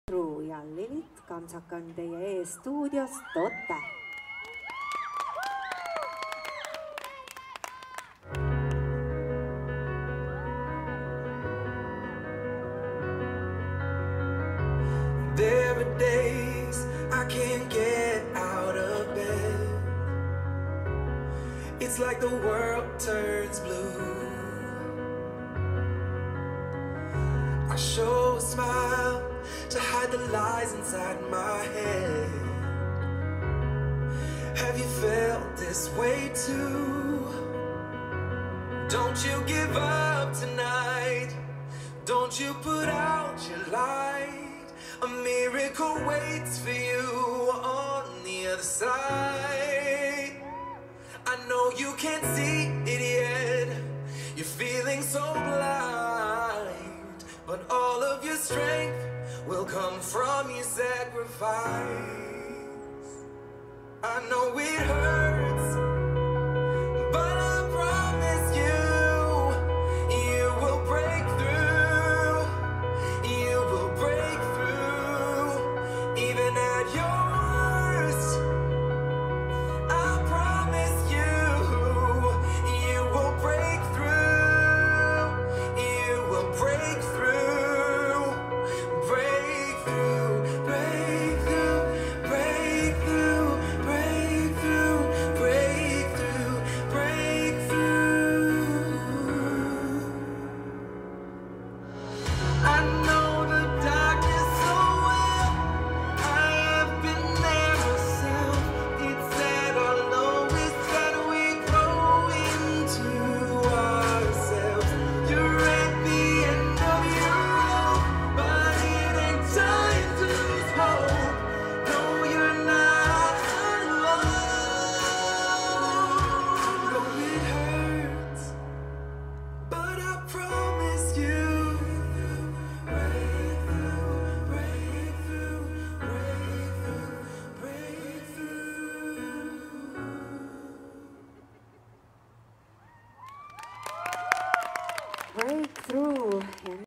Truu ja Lilith Kamsakan teie ees stuudios Tote. There are days I can't get out of bed. It's like the world turns blue. I show a smile to hide the lies inside my head. Have you felt this way too? Don't you give up tonight. Don't you put out your light. A miracle waits for you on the other side. I know you can't see it yet. You're feeling so blind, but all of your strength will come from your sacrifice. I know it hurts, but I promise you, you will break through. You will break through, even at your